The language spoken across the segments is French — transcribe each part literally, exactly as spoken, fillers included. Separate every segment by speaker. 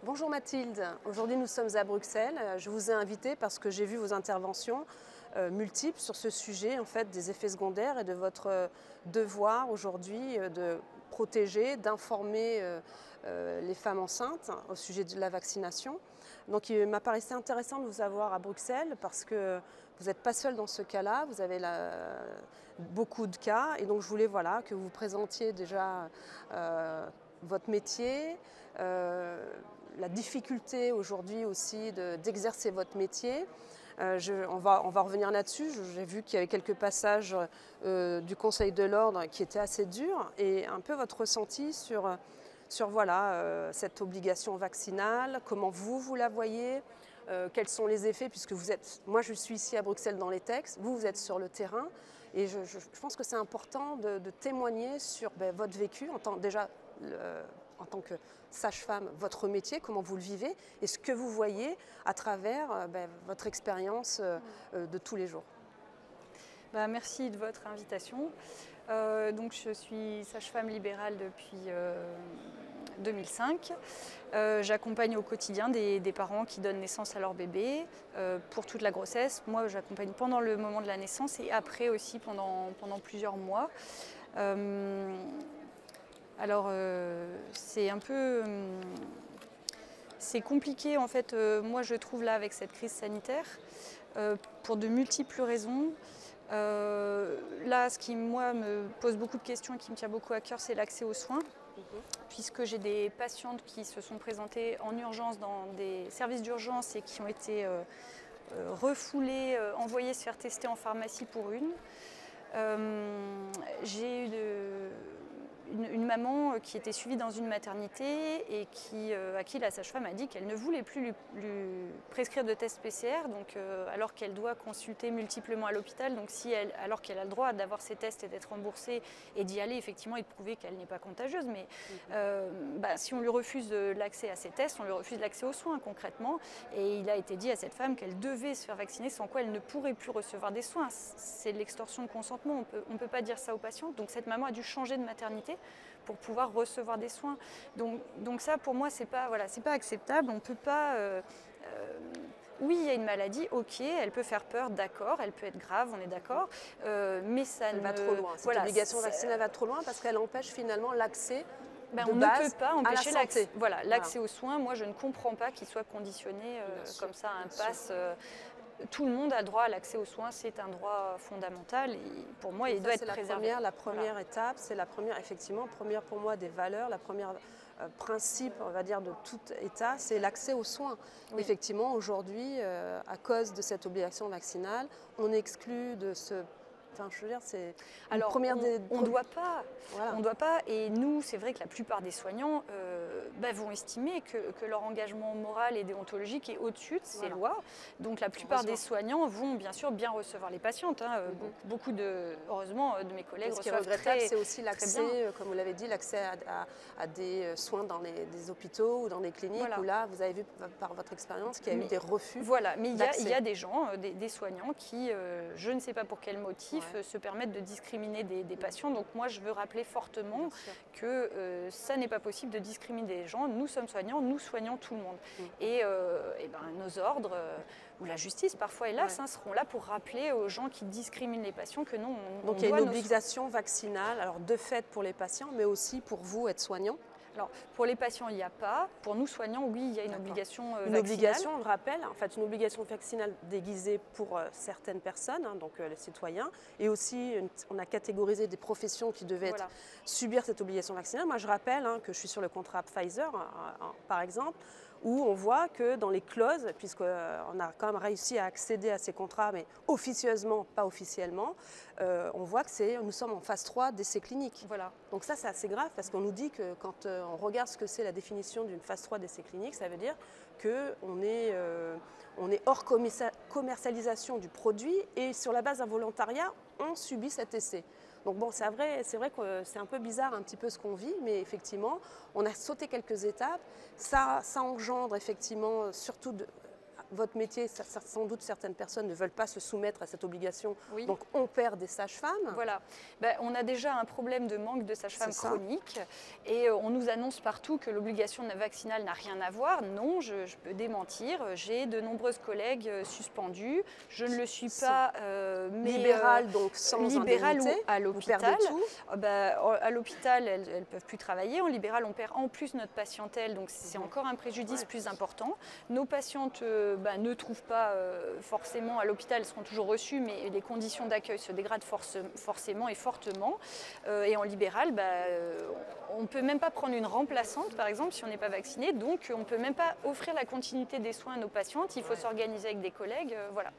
Speaker 1: Bonjour Mathilde, aujourd'hui nous sommes à Bruxelles. Je vous ai invité parce que j'ai vu vos interventions euh, multiples sur ce sujet en fait, des effets secondaires et de votre euh, devoir aujourd'hui euh, de protéger, d'informer euh, euh, les femmes enceintes au sujet de la vaccination. Donc il m'apparaissait intéressant de vous avoir à Bruxelles parce que vous n'êtes pas seul dans ce cas-là, vous avez la, beaucoup de cas et donc je voulais voilà, que vous présentiez déjà euh, votre métier, euh, la difficulté aujourd'hui aussi d'exercer de, votre métier. Euh, je, on, va, on va revenir là-dessus. J'ai vu qu'il y avait quelques passages euh, du Conseil de l'Ordre qui étaient assez durs et un peu votre ressenti sur, sur voilà, euh, cette obligation vaccinale, comment vous, vous la voyez, euh, quels sont les effets, puisque vous êtes, moi je suis ici à Bruxelles dans les textes, vous, vous êtes sur le terrain et je, je, je pense que c'est important de, de témoigner sur ben, votre vécu, en tant, déjà le, en tant que sage-femme, votre métier, comment vous le vivez et ce que vous voyez à travers ben, votre expérience euh, de tous les jours.
Speaker 2: Bah, merci de votre invitation. Euh, donc, je suis sage-femme libérale depuis euh, deux mille cinq. Euh, J'accompagne au quotidien des, des parents qui donnent naissance à leur bébé euh, pour toute la grossesse. Moi, j'accompagne pendant le moment de la naissance et après aussi pendant, pendant plusieurs mois. Euh, alors, euh, c'est un peu... Euh, c'est compliqué, en fait, euh, moi, je trouve, là, avec cette crise sanitaire, euh, pour de multiples raisons. Euh, là, ce qui, moi, me pose beaucoup de questions et qui me tient beaucoup à cœur, c'est l'accès aux soins. Mmh. Puisque j'ai des patientes qui se sont présentées en urgence dans des services d'urgence et qui ont été euh, euh, refoulées, euh, envoyées se faire tester en pharmacie pour une. Euh, j'ai eu de... Une, une maman qui était suivie dans une maternité et qui, euh, à qui la sage-femme a dit qu'elle ne voulait plus lui, lui prescrire de tests P C R, donc, euh, alors qu'elle doit consulter multiplement à l'hôpital, donc si elle, alors qu'elle a le droit d'avoir ces tests et d'être remboursée et d'y aller effectivement et de prouver qu'elle n'est pas contagieuse, mais euh, bah, si on lui refuse l'accès à ces tests, on lui refuse l'accès aux soins concrètement. Et il a été dit à cette femme qu'elle devait se faire vacciner, sans quoi elle ne pourrait plus recevoir des soins. C'est de l'extorsion de consentement, on peut, on peut pas dire ça aux patients. Donc cette maman a dû changer de maternité pour pouvoir recevoir des soins. Donc, donc ça, pour moi, c'est pas, voilà, c'est pas acceptable. On peut pas... Euh, euh, oui, il y a une maladie, ok, elle peut faire peur, d'accord, elle peut être grave, on est d'accord, euh, mais ça
Speaker 1: elle
Speaker 2: ne...
Speaker 1: va trop loin. Cette
Speaker 2: voilà,
Speaker 1: obligation vaccinale va trop loin parce qu'elle empêche finalement l'accès
Speaker 2: ben,
Speaker 1: de
Speaker 2: on
Speaker 1: base
Speaker 2: ne peut pas empêcher l'accès voilà, l'accès
Speaker 1: voilà.
Speaker 2: aux soins. Moi, je ne comprends pas qu'il soit conditionné euh, comme ça à un pass. Euh, tout le monde a droit à l'accès aux soins, c'est un droit fondamental et pour moi, et il ça, doit être
Speaker 1: la
Speaker 2: préservé.
Speaker 1: Première, la première voilà. étape, c'est la première, effectivement, première pour moi des valeurs, la première euh, principe, on va dire, de tout État, c'est l'accès aux soins. Oui. Effectivement, aujourd'hui, euh, à cause de cette obligation vaccinale, on exclut de ce... Enfin, je veux dire, c'est
Speaker 2: alors
Speaker 1: première
Speaker 2: on,
Speaker 1: des...
Speaker 2: on doit pas,
Speaker 1: voilà.
Speaker 2: on doit pas. Et nous, c'est vrai que la plupart des soignants euh, bah, vont estimer que, que leur engagement moral et déontologique est au-dessus de ces voilà. lois. Donc la plupart des soignants vont bien sûr bien recevoir les patientes. Hein. Mm-hmm. Beaucoup de, heureusement, de mes collègues
Speaker 1: reçoivent très. Ce qui est regrettable, c'est aussi l'accès, comme vous l'avez dit, l'accès à, à, à des soins dans les des hôpitaux ou dans des cliniques voilà. où là, vous avez vu par votre expérience qu'il y a mais, eu des refus.
Speaker 2: Voilà, mais il y, a, il y a des gens, des, des soignants qui, euh, je ne sais pas pour quel motif, ouais. se permettent de discriminer des, des patients. Donc moi, je veux rappeler fortement que euh, ça n'est pas possible de discriminer les gens. Nous sommes soignants, nous soignons tout le monde. Mmh. Et, euh, et ben, nos ordres, euh, ou la justice parfois, hélas, ouais. hein, seront là pour rappeler aux gens qui discriminent les patients que non, on,
Speaker 1: donc
Speaker 2: on
Speaker 1: il y a
Speaker 2: doit
Speaker 1: une obligation vaccinale, alors de fait pour les patients, mais aussi pour vous, être soignant.
Speaker 2: Alors, pour les patients, il n'y a pas. Pour nous, soignants, oui, il y a une obligation euh,
Speaker 1: Une
Speaker 2: vaccinale.
Speaker 1: obligation, on le rappelle, en fait, une obligation vaccinale déguisée pour euh, certaines personnes, hein, donc euh, les citoyens, et aussi, une, on a catégorisé des professions qui devaient voilà. être, subir cette obligation vaccinale. Moi, je rappelle hein, que je suis sur le contrat Pfizer, hein, hein, par exemple, où on voit que dans les clauses, puisqu'on a quand même réussi à accéder à ces contrats, mais officieusement, pas officiellement, euh, on voit que c'est, nous sommes en phase trois d'essais cliniques. Voilà. Donc ça, c'est assez grave, parce qu'on nous dit que quand euh, on regarde ce que c'est la définition d'une phase trois d'essais cliniques, ça veut dire qu'on est, euh, on est hors commercialisation du produit, et sur la base d'un volontariat, on subit cet essai. Donc bon, c'est vrai, c'est vrai que c'est un peu bizarre un petit peu ce qu'on vit, mais effectivement, on a sauté quelques étapes. Ça, ça engendre effectivement, surtout de, votre métier, ça, ça, sans doute certaines personnes ne veulent pas se soumettre à cette obligation,
Speaker 2: oui.
Speaker 1: donc on perd des sages-femmes.
Speaker 2: Voilà, ben, on a déjà un problème de manque de sages-femmes chronique et on nous annonce partout que l'obligation vaccinale n'a rien à voir. Non, je, je peux démentir, j'ai de nombreuses collègues suspendues, je ne le suis pas, euh, mais
Speaker 1: libérale, euh, donc sans
Speaker 2: libérale ou
Speaker 1: indemnité,
Speaker 2: à l'hôpital. Ben, à l'hôpital, elles ne peuvent plus travailler, en libéral, on perd en plus notre patientèle, donc c'est mmh. encore un préjudice ouais. plus important. Nos patientes euh, ben, ne trouvent pas euh, forcément à l'hôpital, elles seront toujours reçues, mais les conditions d'accueil se dégradent force, forcément et fortement. Euh, et en libéral, ben, on ne peut même pas prendre une remplaçante, par exemple, si on n'est pas vacciné, donc on ne peut même pas offrir la continuité des soins à nos patientes, il faut ouais. s'organiser avec des collègues, euh, voilà.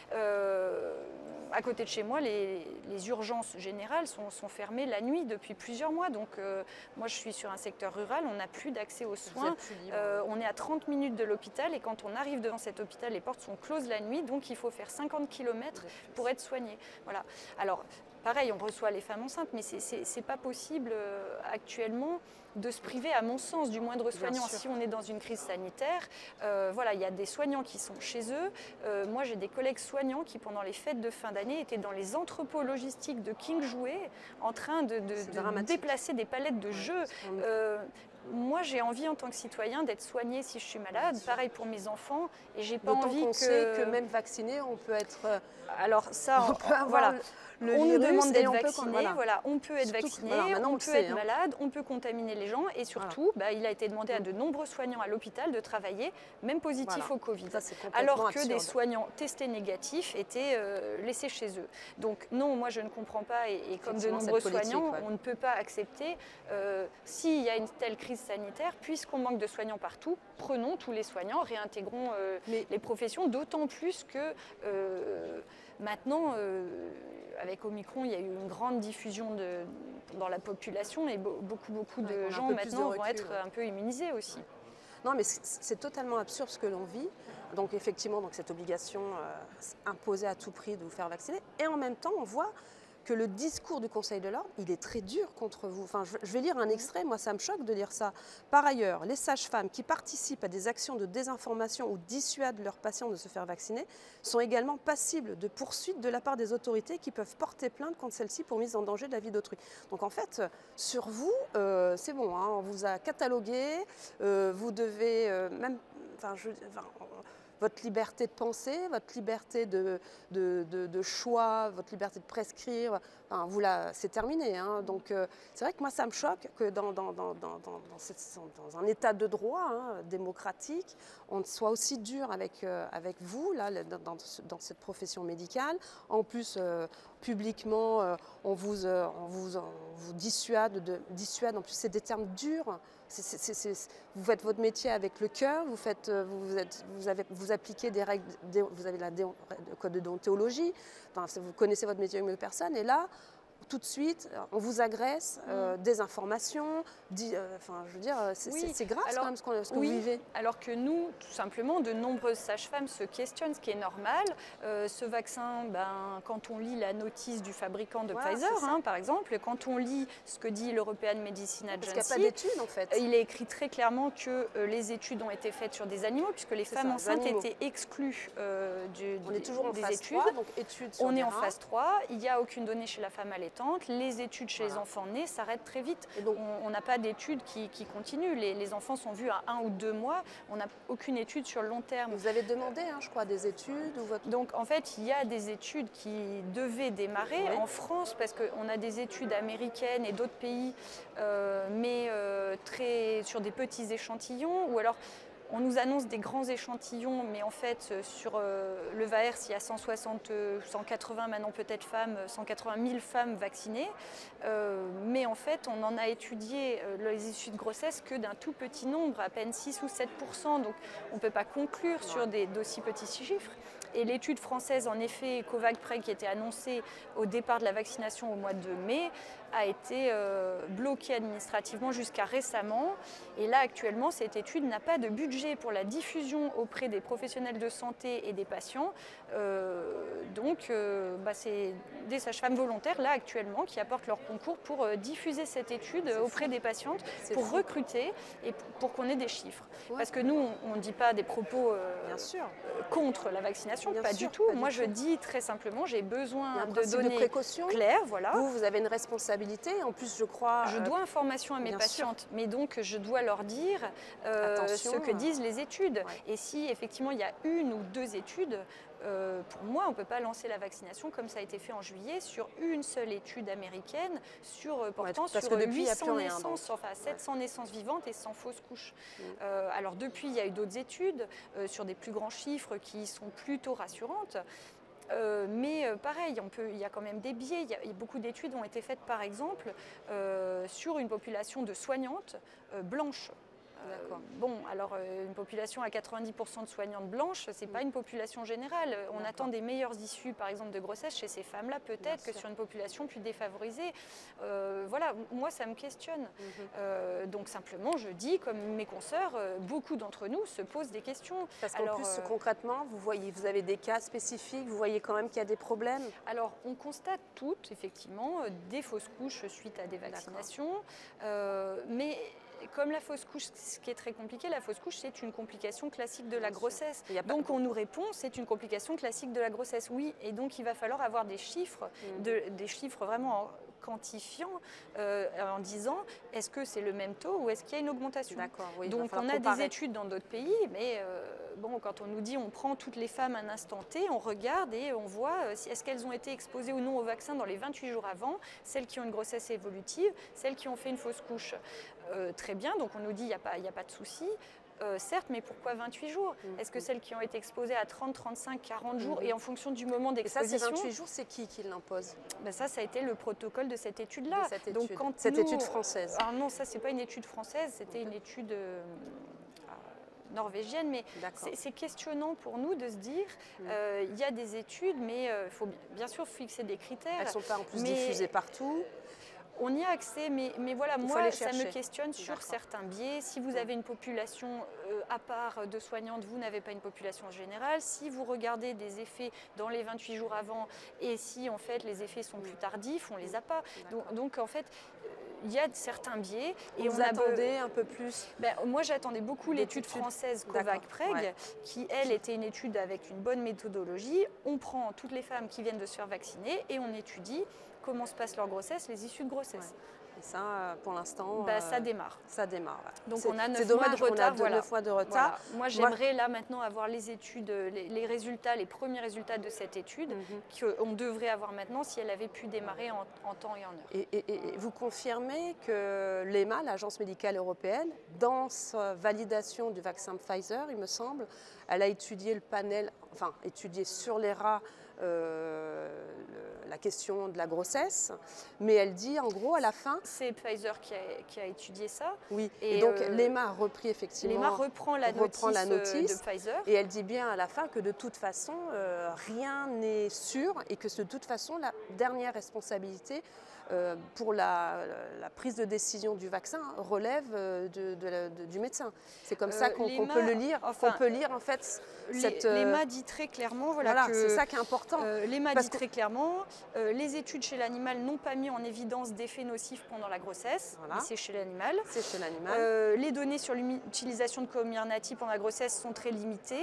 Speaker 2: Euh, à côté de chez moi, les, les urgences générales sont, sont fermées la nuit depuis plusieurs mois. Donc, euh, moi, je suis sur un secteur rural, on n'a plus d'accès aux soins. Euh, on est à trente minutes de l'hôpital et quand on arrive devant cet hôpital, les portes sont closes la nuit. Donc, il faut faire cinquante kilomètres pour être soigné. Voilà. Alors, pareil, on reçoit les femmes enceintes, mais ce n'est pas possible euh, actuellement de se priver, à mon sens, du moindre soignant. Si on est dans une crise sanitaire, euh, voilà, il y a des soignants qui sont chez eux. Euh, moi, j'ai des collègues soignants qui, pendant les fêtes de fin d'année, étaient dans les entrepôts logistiques de King Jouet, en train de, de, de déplacer des palettes de jeux. Euh, Moi, j'ai envie en tant que citoyen d'être soignée si je suis malade. Pareil pour mes enfants. Et j'ai pas envie
Speaker 1: qu'on
Speaker 2: que...
Speaker 1: sait que même vacciné, on peut être...
Speaker 2: Alors ça,
Speaker 1: on, on peut avoir
Speaker 2: voilà.
Speaker 1: le
Speaker 2: on
Speaker 1: virus
Speaker 2: nous demande d'être
Speaker 1: Peut,
Speaker 2: vacciné.
Speaker 1: voilà.
Speaker 2: Voilà, on peut être
Speaker 1: Surtout
Speaker 2: vacciné,
Speaker 1: que, voilà,
Speaker 2: on,
Speaker 1: on
Speaker 2: peut
Speaker 1: sait,
Speaker 2: être
Speaker 1: hein.
Speaker 2: malade, on peut contaminer les gens. Et surtout, voilà. bah, il a été demandé à de nombreux soignants à l'hôpital de travailler, même positifs voilà. au Covid. Ça, alors que
Speaker 1: absurde.
Speaker 2: des soignants testés négatifs étaient euh, laissés chez eux. Donc non, moi je ne comprends pas. Et, et comme de nombreux soignants, ouais. on ne peut pas accepter, euh, s'il y a une telle crise sanitaire, puisqu'on manque de soignants partout, prenons tous les soignants, réintégrons euh, Mais... les professions, d'autant plus que euh, maintenant, euh, avec Omicron, il y a eu une grande diffusion de, dans la population et beaucoup, beaucoup de ouais, gens maintenant de recul, vont être ouais. un peu immunisés aussi.
Speaker 1: Non, mais c'est totalement absurde ce que l'on vit. Donc effectivement, donc cette obligation euh, imposée à tout prix de vous faire vacciner. Et en même temps, on voit que le discours du Conseil de l'Ordre, il est très dur contre vous. Enfin, je, je vais lire un extrait, moi ça me choque de lire ça. Par ailleurs, les sages-femmes qui participent à des actions de désinformation ou dissuadent leurs patients de se faire vacciner sont également passibles de poursuites de la part des autorités qui peuvent porter plainte contre celles-ci pour mise en danger de la vie d'autrui. Donc en fait, sur vous, euh, c'est bon, hein, on vous a catalogué, euh, vous devez euh, même... Enfin, je, enfin, votre liberté de penser, votre liberté de, de, de, de choix, votre liberté de prescrire, enfin, vous là, c'est terminé. Hein. Donc euh, c'est vrai que moi, ça me choque que dans, dans, dans, dans, dans, cette, dans un état de droit hein, démocratique, on soit aussi dur avec, euh, avec vous, là, dans, dans, dans cette profession médicale. En plus, euh, publiquement, euh, on, vous, euh, on, vous, on vous dissuade, de, dissuade, en plus c'est des termes durs. C'est, c'est, c'est, vous faites votre métier avec le cœur, vous, faites, vous, êtes, vous, avez, vous appliquez des règles, vous avez la déon, le code de déontologie, enfin, vous connaissez votre métier avec personne, et là, tout de suite, on vous agresse, euh, mmh. des informations, dit, euh, enfin, je veux dire, c'est, oui. c'est, c'est grave alors, quand même ce, qu'on, ce que
Speaker 2: oui,
Speaker 1: vous vivez.
Speaker 2: Alors que nous, tout simplement, de nombreuses sages-femmes se questionnent, ce qui est normal. Euh, ce vaccin, ben, quand on lit la notice du fabricant de voilà, Pfizer, hein, par exemple, quand on lit ce que dit l'European Medicine Agency,
Speaker 1: parce qu'il n'y a pas d'études en fait.
Speaker 2: Il est écrit très clairement que euh, les études ont été faites sur des animaux, puisque les c'est femmes ça, enceintes étaient exclues euh, du,
Speaker 1: on est toujours
Speaker 2: des
Speaker 1: en phase
Speaker 2: études.
Speaker 1: trois, donc études sur
Speaker 2: on est
Speaker 1: en
Speaker 2: phase trois, il n'y a aucune donnée chez la femme allaitante. Les études chez voilà. les enfants nés s'arrêtent très vite. Et donc, on n'a pas d'études qui, qui continuent. Les, les enfants sont vus à un ou deux mois. On n'a aucune étude sur le long terme.
Speaker 1: Vous avez demandé, hein, je crois, des études ou votre...
Speaker 2: Donc, en fait, il y a des études qui devaient démarrer oui. en France, parce qu'on a des études américaines et d'autres pays, euh, mais euh, très, sur des petits échantillons, ou alors... On nous annonce des grands échantillons, mais en fait, sur euh, le VAERS, il y a cent soixante, cent quatre-vingts maintenant peut-être femmes, cent quatre-vingt mille femmes vaccinées. Euh, mais en fait, on en a étudié euh, les issues de grossesse que d'un tout petit nombre, à peine six ou sept pour cent. Donc, on ne peut pas conclure sur des, d'aussi petits chiffres. Et l'étude française, en effet, Covax-Preg, qui était annoncée au départ de la vaccination au mois de mai, a été euh, bloquée administrativement jusqu'à récemment. Et là, actuellement, cette étude n'a pas de budget. sujet pour la diffusion auprès des professionnels de santé et des patients. Euh, donc, euh, bah, c'est des sages-femmes volontaires, là, actuellement, qui apportent leur concours pour euh, diffuser cette étude auprès fou. des patientes, pour fou. recruter et pour qu'on ait des chiffres. Ouais. Parce que nous, on ne dit pas des propos euh,
Speaker 1: Bien sûr.
Speaker 2: contre la vaccination,
Speaker 1: Bien
Speaker 2: pas
Speaker 1: sûr,
Speaker 2: du tout.
Speaker 1: pas
Speaker 2: Moi,
Speaker 1: du
Speaker 2: je
Speaker 1: tout.
Speaker 2: dis très simplement, j'ai besoin
Speaker 1: de
Speaker 2: données
Speaker 1: de précaution.
Speaker 2: claires. Voilà.
Speaker 1: Vous, vous avez une responsabilité. En plus, je crois...
Speaker 2: Je dois information à mes patientes, sûr. mais donc je dois leur dire euh, ce que disent les études. Ouais. Et si effectivement il y a une ou deux études, euh, pour moi, on ne peut pas lancer la vaccination comme ça a été fait en juillet sur une seule étude américaine sur, euh, portant ouais, sur huit cents rien, naissances, donc. enfin sept cents ouais. naissances vivantes et cent fausses couches. Mm. Euh, alors depuis, il y a eu d'autres études euh, sur des plus grands chiffres qui sont plutôt rassurantes. Euh, mais euh, pareil, on peut, il y a quand même des biais. Il y a, beaucoup d'études ont été faites, par exemple, euh, sur une population de soignantes euh, blanches. Euh, bon, alors euh, une population à quatre-vingt-dix pour cent de soignantes blanches, c'est mmh. pas une population générale. On attend des meilleures issues, par exemple, de grossesse chez ces femmes-là, peut-être, que sûr. sur une population plus défavorisée. Euh, voilà, moi, ça me questionne. Mmh. Euh, donc simplement, je dis, comme mes consoeurs, euh, beaucoup d'entre nous se posent des questions.
Speaker 1: Parce qu'en plus, euh, concrètement, vous voyez, vous avez des cas spécifiques, vous voyez quand même qu'il y a des problèmes.
Speaker 2: Alors, on constate toutes, effectivement, des fausses couches suite à des vaccinations, euh, mais comme la fausse couche, ce qui est très compliqué, la fausse couche, c'est une complication classique de la grossesse. Donc on nous répond, c'est une complication classique de la grossesse, oui. Et donc il va falloir avoir des chiffres, mmh. de, des chiffres vraiment quantifiants euh, en disant est-ce que c'est le même taux ou est-ce qu'il y a une augmentation.
Speaker 1: Oui,
Speaker 2: donc on a comparer. des études dans d'autres pays, mais euh, bon, quand on nous dit on prend toutes les femmes à un instant T, on regarde et on voit euh, si, est-ce qu'elles ont été exposées ou non au vaccin dans les vingt-huit jours avant, celles qui ont une grossesse évolutive, celles qui ont fait une fausse couche. Euh, très bien, donc on nous dit il n'y a pas, il n'y a pas de souci. Euh, certes, mais pourquoi vingt-huit jours? mmh. Est-ce que celles qui ont été exposées à trente, trente-cinq, quarante jours mmh. et en fonction du moment d'exposition?
Speaker 1: Et ça, ces vingt-huit jours, c'est qui qui l'impose?
Speaker 2: Ben ça, ça a été le protocole de cette étude-là.
Speaker 1: Étude. Donc, quand cette nous... étude française?
Speaker 2: Alors non, ça, c'est pas une étude française, c'était une étude euh, norvégienne, mais c'est questionnant pour nous de se dire, il mmh. euh, y a des études, mais il euh, faut bien sûr fixer des critères.
Speaker 1: Elles ne sont pas en plus
Speaker 2: mais...
Speaker 1: diffusées partout.
Speaker 2: On y a accès, mais, mais voilà, Il moi, ça me questionne sur certains biais. Si vous avez une population euh, à part de soignantes, vous n'avez pas une population générale. Si vous regardez des effets dans les vingt-huit jours avant, et si en fait les effets sont plus tardifs, on ne les a pas. Donc, donc en fait, il y a certains biais.
Speaker 1: Et vous on attendez a... un peu plus
Speaker 2: ben, moi, j'attendais beaucoup l'étude française COVAC-Preg, ouais. qui, elle, était une étude avec une bonne méthodologie. On prend toutes les femmes qui viennent de se faire vacciner et on étudie comment se passe leur grossesse, les issues de grossesse.
Speaker 1: Ouais. Et ça, pour l'instant,
Speaker 2: bah, ça démarre.
Speaker 1: Ça démarre.
Speaker 2: Ouais. Donc on a neuf mois de retard.
Speaker 1: Voilà. neuf mois de retard.
Speaker 2: Voilà. Moi, j'aimerais là maintenant avoir les études, les, les résultats, les premiers résultats de cette étude mm-hmm. qu'on devrait avoir maintenant si elle avait pu démarrer en, en temps et en heure.
Speaker 1: Et, et, et vous confirmez que l'E M A, l'Agence médicale européenne, dans sa validation du vaccin Pfizer, il me semble, elle a étudié le panel, enfin étudié sur les rats Euh, le, la question de la grossesse, mais elle dit en gros à la fin...
Speaker 2: C'est Pfizer qui a, qui a étudié ça.
Speaker 1: Oui, et, et donc euh, l'E M A a repris effectivement...
Speaker 2: L'E M A reprend la
Speaker 1: reprend
Speaker 2: notice,
Speaker 1: la notice
Speaker 2: de Pfizer.
Speaker 1: Et elle dit bien à la fin que de toute façon, euh, rien n'est sûr et que de toute façon, la dernière responsabilité euh, pour la, la prise de décision du vaccin relève de, de la, de, du médecin. C'est comme euh, ça qu'on qu peut le lire, enfin, qu'on peut lire en fait cette...
Speaker 2: L'E M A dit très clairement... Voilà,
Speaker 1: voilà
Speaker 2: que,
Speaker 1: c'est ça qui est important.
Speaker 2: Euh, L'E M A dit très clairement, euh, les études chez l'animal n'ont pas mis en évidence d'effets nocifs pendant la grossesse, voilà. mais c'est chez l'animal.
Speaker 1: C'est chez l'animal.
Speaker 2: Euh, les données sur l'utilisation de Comirnaty pendant la grossesse sont très limitées.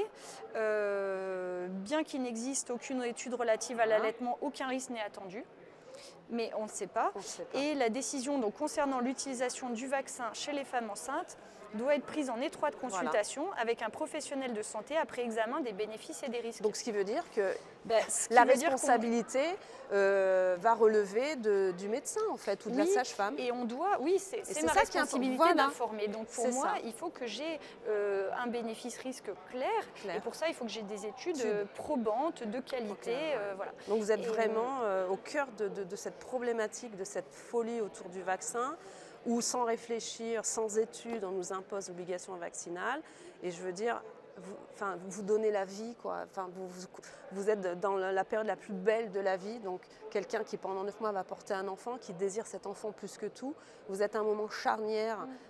Speaker 2: Euh, bien qu'il n'existe aucune étude relative à voilà. l'allaitement, aucun risque n'est attendu. Mais on ne sait pas.
Speaker 1: On sait pas.
Speaker 2: Et la décision donc, concernant l'utilisation du vaccin chez les femmes enceintes doit être prise en étroite consultation voilà. avec un professionnel de santé après examen des bénéfices et des risques.
Speaker 1: Donc ce qui veut dire que
Speaker 2: ben,
Speaker 1: la responsabilité euh, va relever de, du médecin en fait ou de
Speaker 2: oui,
Speaker 1: la sage-femme.
Speaker 2: Et on doit, oui, c'est ma ça responsabilité voilà. d'informer. Donc pour moi, ça. il faut que j'ai euh, un bénéfice-risque clair, clair. Et pour ça, il faut que j'ai des études euh, probantes, de qualité. Okay. Euh, voilà.
Speaker 1: Donc vous êtes et vraiment euh, au cœur de, de, de cette problématique, de cette folie autour du vaccin, où sans réfléchir, sans études, on nous impose l'obligation vaccinale. Et je veux dire, vous, enfin, vous donnez la vie, quoi. Enfin, vous, vous, vous êtes dans la période la plus belle de la vie. Donc, quelqu'un qui, pendant neuf mois, va porter un enfant, qui désire cet enfant plus que tout. Vous êtes à un moment charnière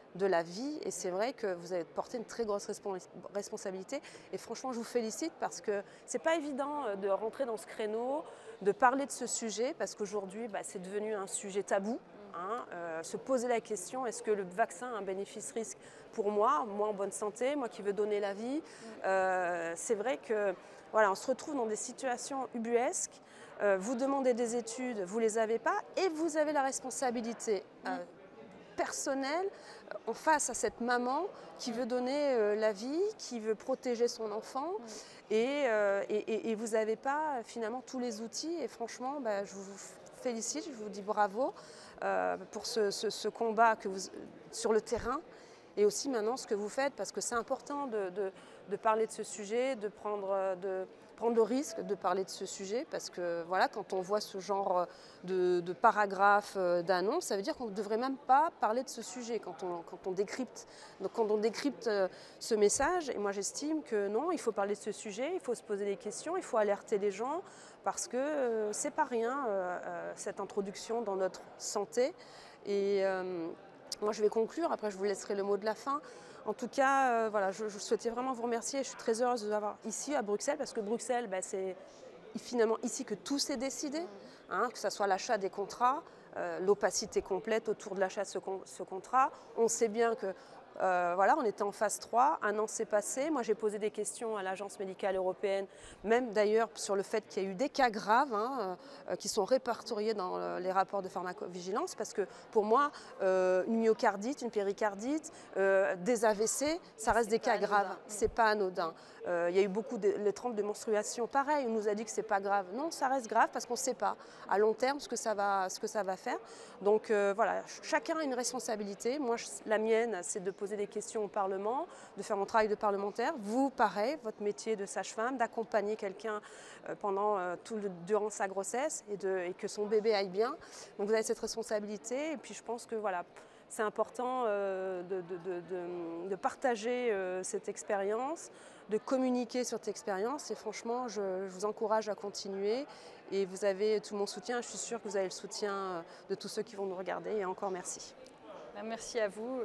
Speaker 1: de la vie. Et c'est vrai que vous avez porté une très grosse responsabilité. Et franchement, je vous félicite parce que c'est pas évident de rentrer dans ce créneau, de parler de ce sujet, parce qu'aujourd'hui, bah, c'est devenu un sujet tabou. Hein, euh, se poser la question, est-ce que le vaccin a un bénéfice-risque pour moi, moi en bonne santé, moi qui veux donner la vie. euh, C'est vrai que voilà, on se retrouve dans des situations ubuesques. Euh, vous demandez des études, vous ne les avez pas, et vous avez la responsabilité euh, personnelle en face à cette maman qui veut donner euh, la vie, qui veut protéger son enfant, et, euh, et, et, et vous n'avez pas finalement tous les outils. Et franchement, bah, je vous félicite, je vous dis bravo euh, pour ce, ce, ce combat que vous, sur le terrain, et aussi maintenant ce que vous faites, parce que c'est important de, de, de parler de ce sujet, de prendre, de prendre le risque de parler de ce sujet, parce que voilà, quand on voit ce genre de, de paragraphes, d'annonces, ça veut dire qu'on ne devrait même pas parler de ce sujet quand on, quand on décrypte. Donc quand on décrypte ce message, et moi j'estime que non, il faut parler de ce sujet, il faut se poser des questions, il faut alerter les gens, parce que euh, c'est pas rien euh, cette introduction dans notre santé. Et euh, moi je vais conclure, après je vous laisserai le mot de la fin. En tout cas, euh, voilà, je, je souhaitais vraiment vous remercier. Je suis très heureuse de vous avoir ici à Bruxelles, parce que Bruxelles, bah, c'est finalement ici que tout s'est décidé, hein, que ce soit l'achat des contrats, euh, l'opacité complète autour de l'achat de ce, ce contrat. On sait bien que Euh, voilà, on était en phase trois, un an s'est passé. Moi, j'ai posé des questions à l'Agence médicale européenne, même d'ailleurs sur le fait qu'il y a eu des cas graves hein, euh, qui sont répertoriés dans euh, les rapports de pharmacovigilance, parce que pour moi, euh, une myocardite, une péricardite, euh, des A V C, ça reste des cas graves. C'est pas anodin. Euh, il y a eu beaucoup de les trompes de menstruation, pareil, on nous a dit que c'est pas grave. Non, ça reste grave parce qu'on ne sait pas à long terme ce que ça va, ce que ça va faire. Donc euh, voilà, chacun a une responsabilité. Moi, je, la mienne, c'est de poser des questions au Parlement, de faire mon travail de parlementaire. Vous, pareil, votre métier de sage-femme, d'accompagner quelqu'un euh, pendant euh, tout le, durant sa grossesse et, de, et que son bébé aille bien. Donc vous avez cette responsabilité. Et puis je pense que voilà, c'est important euh, de, de, de, de, de partager euh, cette expérience, de communiquer sur cette expérience. Et franchement, je, je vous encourage à continuer. Et vous avez tout mon soutien. Je suis sûre que vous avez le soutien de tous ceux qui vont nous regarder. Et encore merci.
Speaker 2: Merci à vous.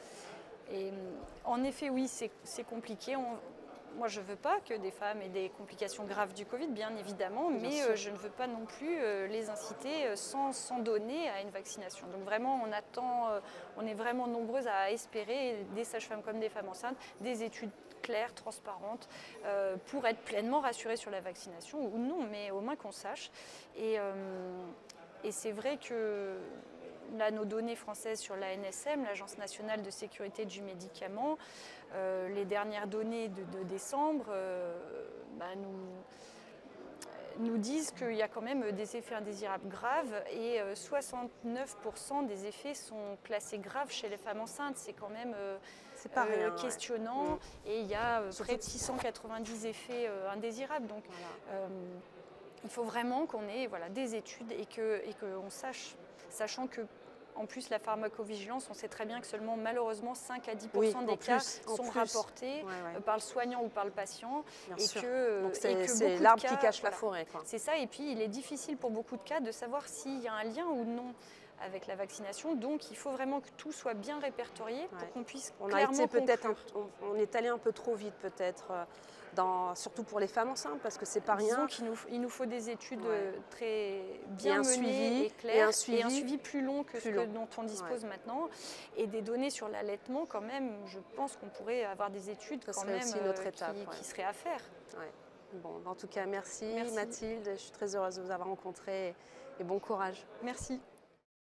Speaker 2: Et en effet, oui, c'est compliqué. On, moi, je ne veux pas que des femmes aient des complications graves du Covid, bien évidemment, bien mais euh, je ne veux pas non plus euh, les inciter euh, sans, sans donner à une vaccination. Donc vraiment, on attend, euh, on est vraiment nombreuses à espérer, des sages-femmes comme des femmes enceintes, des études claires, transparentes, euh, pour être pleinement rassurées sur la vaccination, ou non, mais au moins qu'on sache. Et, euh, et c'est vrai que là, nos données françaises sur l'A N S M, l'Agence nationale de sécurité du médicament, euh, les dernières données de, de décembre euh, bah, nous, nous disent qu'il y a quand même des effets indésirables graves, et euh, soixante-neuf pour cent des effets sont classés graves chez les femmes enceintes. C'est quand même euh,
Speaker 1: pas rien,
Speaker 2: euh, questionnant,
Speaker 1: ouais.
Speaker 2: Et il y a euh, près de six cent quatre-vingt-dix effets euh, indésirables. Donc voilà. euh, il faut vraiment qu'on ait voilà, des études et qu'on et qu'on sache, sachant que en plus, la pharmacovigilance, on sait très bien que seulement, malheureusement, cinq à dix pour cent oui, des cas plus, sont plus. rapportés ouais, ouais. par le soignant ou par le patient.
Speaker 1: Bien
Speaker 2: et
Speaker 1: sûr.
Speaker 2: que
Speaker 1: c'est l'arbre qui cache
Speaker 2: voilà,
Speaker 1: la forêt.
Speaker 2: C'est ça, et puis il est difficile pour beaucoup de cas de savoir s'il y a un lien ou non avec la vaccination. Donc, il faut vraiment que tout soit bien répertorié ouais. pour qu'on puisse on clairement a été peut-être on,
Speaker 1: on est allé un peu trop vite, peut-être. Euh, Dans, surtout pour les femmes enceintes, parce que c'est pas rien.
Speaker 2: Disons qu'il nous, il nous faut des études ouais. très bien et menées suivi, et claires, et un, suivi, et un suivi plus long que plus ce long. Que, dont on dispose ouais. maintenant, et des données sur l'allaitement quand même. Je pense qu'on pourrait avoir des études
Speaker 1: ça
Speaker 2: quand même
Speaker 1: aussi une autre étape,
Speaker 2: qui,
Speaker 1: ouais.
Speaker 2: qui seraient à faire.
Speaker 1: Ouais. Bon, en tout cas, merci,
Speaker 2: merci
Speaker 1: Mathilde. Je suis très heureuse de vous avoir rencontré, et bon courage.
Speaker 2: Merci.